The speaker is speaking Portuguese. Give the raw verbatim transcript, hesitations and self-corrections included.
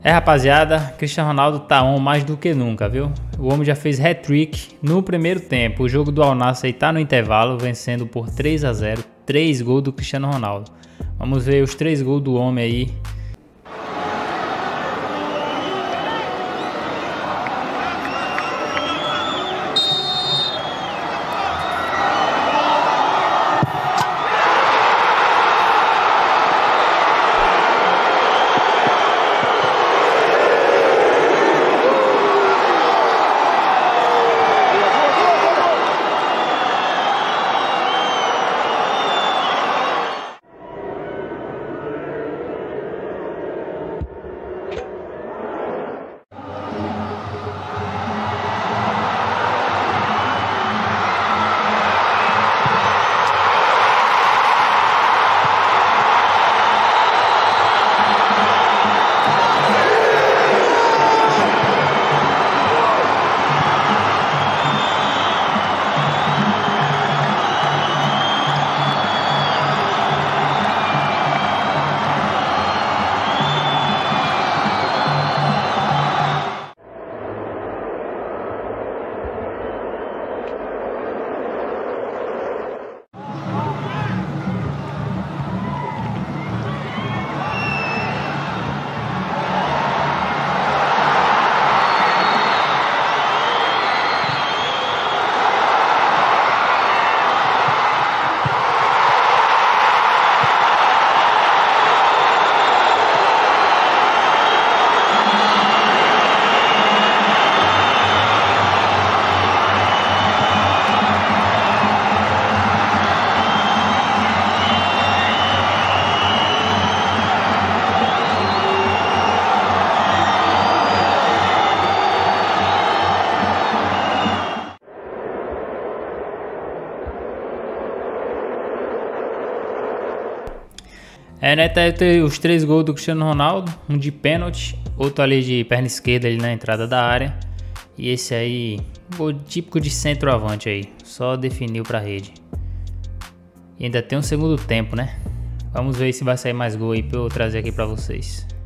É, rapaziada, Cristiano Ronaldo tá on mais do que nunca, viu? O homem já fez hat-trick no primeiro tempo. O jogo do Al Nassr aí tá no intervalo, vencendo por três a zero. três gols do Cristiano Ronaldo. Vamos ver os três gols do homem aí. É, né, tá os três gols do Cristiano Ronaldo, um de pênalti, outro ali de perna esquerda ali na entrada da área. E esse aí, gol típico de centroavante aí, só definiu pra rede. E ainda tem um segundo tempo, né? Vamos ver se vai sair mais gol aí pra eu trazer aqui pra vocês.